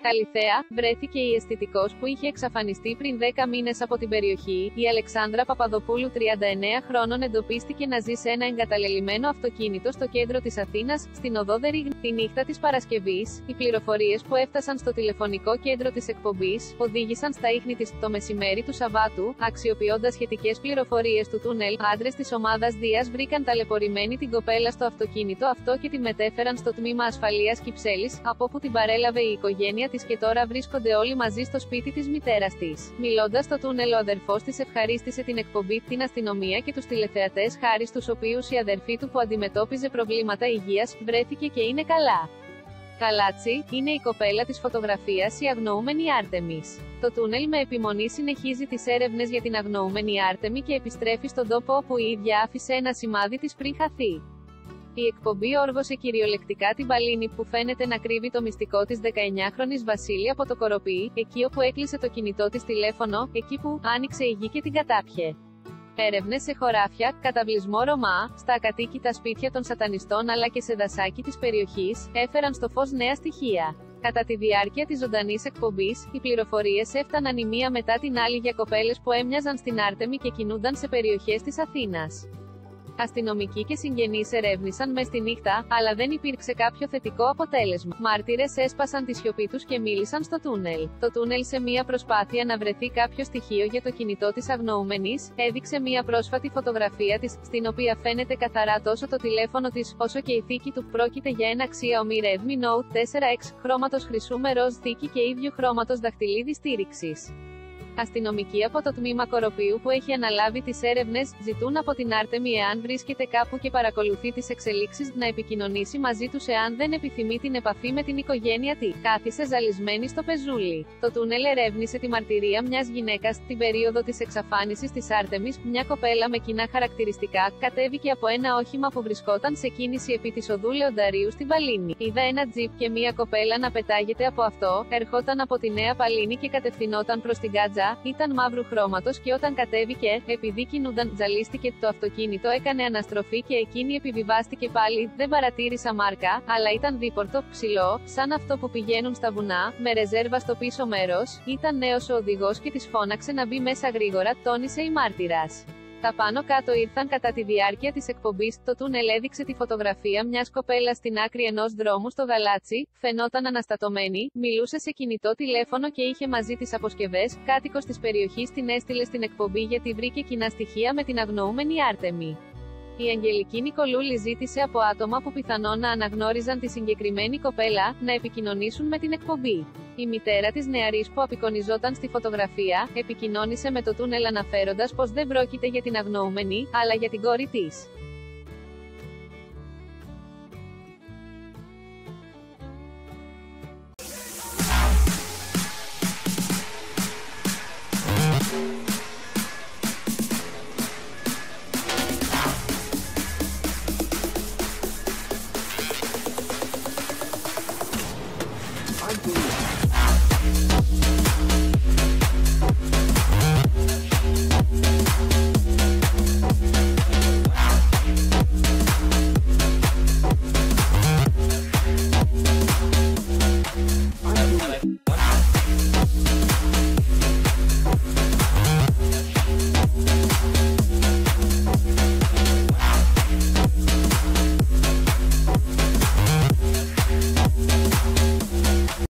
Καλιθέα, βρέθηκε η αισθητικός που είχε εξαφανιστεί πριν 10 μήνες από την περιοχή. Η Αλεξάνδρα Παπαδοπούλου, 39 χρόνων, εντοπίστηκε να ζει σε ένα εγκαταλελειμμένο αυτοκίνητο στο κέντρο της Αθήνας, στην οδό Δερίγνη. Τη νύχτα της Παρασκευής, οι πληροφορίες που έφτασαν στο τηλεφωνικό κέντρο της εκπομπής οδήγησαν στα ίχνη της. Το μεσημέρι του Σαββάτου, αξιοποιώντας σχετικές πληροφορίες του τούνελ, άντρες της ομάδας Δίας βρήκαν ταλαιπωρημένη την κοπέλα στο αυτοκίνητο αυτό και τη μετέφεραν στο τμήμα ασφαλείας Κυψέλης, από όπου την παρέλαβε η οικογένεια της και τώρα βρίσκονται όλοι μαζί στο σπίτι της μητέρας της. Μιλώντας στο τούνελ, ο αδερφός της ευχαρίστησε την εκπομπή, την αστυνομία και τους τηλεθεατές, χάρη στους οποίους η αδερφή του που αντιμετώπιζε προβλήματα υγείας, βρέθηκε και είναι καλά. Καλάτσι, είναι η κοπέλα της φωτογραφίας, η αγνοούμενη Άρτεμις. Το τούνελ με επιμονή συνεχίζει τις έρευνες για την αγνοούμενη Άρτεμι και επιστρέφει στον τόπο όπου η ίδια άφησε ένα σημάδι της πριν χαθεί. Η εκπομπή όργωσε κυριολεκτικά την Παλίνη που φαίνεται να κρύβει το μυστικό της 19χρονης Βασίλη από το Κοροπή, εκεί όπου έκλεισε το κινητό της τηλέφωνο, εκεί που άνοιξε η γη και την κατάπιε. Έρευνες σε χωράφια, καταβλισμό Ρωμά, στα ακατοίκητα σπίτια των σατανιστών αλλά και σε δασάκι της περιοχής, έφεραν στο φως νέα στοιχεία. Κατά τη διάρκεια της ζωντανής εκπομπής, οι πληροφορίες έφταναν η μία μετά την άλλη για κοπέλες που έμοιαζαν στην Άρτεμι και κινούνταν σε περιοχές της Αθήνας. Αστυνομικοί και συγγενείς ερεύνησαν μες τη νύχτα, αλλά δεν υπήρξε κάποιο θετικό αποτέλεσμα. Μάρτυρες έσπασαν τη σιωπή τους και μίλησαν στο τούνελ. Το τούνελ, σε μία προσπάθεια να βρεθεί κάποιο στοιχείο για το κινητό της αγνοούμενης, έδειξε μία πρόσφατη φωτογραφία της, στην οποία φαίνεται καθαρά τόσο το τηλέφωνο της, όσο και η θήκη του. Πρόκειται για ένα Xiaomi Redmi Note 4X, χρώματος χρυσού με ροζ θήκη και ίδιου χρώματος δαχτυλίδι στήριξης. Αστυνομικοί από το τμήμα Κοροπίου που έχει αναλάβει τις έρευνες, ζητούν από την Άρτεμι, εάν βρίσκεται κάπου και παρακολουθεί τις εξελίξεις, να επικοινωνήσει μαζί τους εάν δεν επιθυμεί την επαφή με την οικογένεια της. Κάθισε ζαλισμένη στο πεζούλι. Το τούνελ ερεύνησε τη μαρτυρία μιας γυναίκας. Την περίοδο της εξαφάνισης της Άρτεμις, μια κοπέλα με κοινά χαρακτηριστικά κατέβηκε από ένα όχημα που βρισκόταν σε κίνηση επί της οδού Λεονταρίου στην Παλίνη. Είδα ένα τζιπ και μια κοπέλα να πετάγεται από αυτό, ερχόταν από τη Νέα Παλίνη και κατευθυνόταν προς την Κάτζα. Ήταν μαύρου χρώματος και όταν κατέβηκε, επειδή κινούνταν, ζαλίστηκε. Το αυτοκίνητο έκανε αναστροφή και εκείνη επιβιβάστηκε πάλι. Δεν παρατήρησα μάρκα, αλλά ήταν δίπορτο, ψηλό, σαν αυτό που πηγαίνουν στα βουνά, με ρεζέρβα στο πίσω μέρος. Ήταν νέος ο οδηγός και της φώναξε να μπει μέσα γρήγορα, τόνισε η μάρτυρας. Τα πάνω κάτω ήρθαν κατά τη διάρκεια της εκπομπής. Το τούνελ έδειξε τη φωτογραφία μιας κοπέλας στην άκρη ενός δρόμου στο Γαλάτσι, φαινόταν αναστατωμένη, μιλούσε σε κινητό τηλέφωνο και είχε μαζί τις αποσκευές. Κάτοικος της περιοχής την έστειλε στην εκπομπή γιατί βρήκε κοινά στοιχεία με την αγνοούμενη Άρτεμι. Η Αγγελική Νικολούλη ζήτησε από άτομα που πιθανόν να αναγνώριζαν τη συγκεκριμένη κοπέλα, να επικοινωνήσουν με την εκπομπή. Η μητέρα της νεαρής που απεικονιζόταν στη φωτογραφία, επικοινώνησε με το τούνελ αναφέροντας πως δεν πρόκειται για την αγνοούμενη, αλλά για την κόρη της.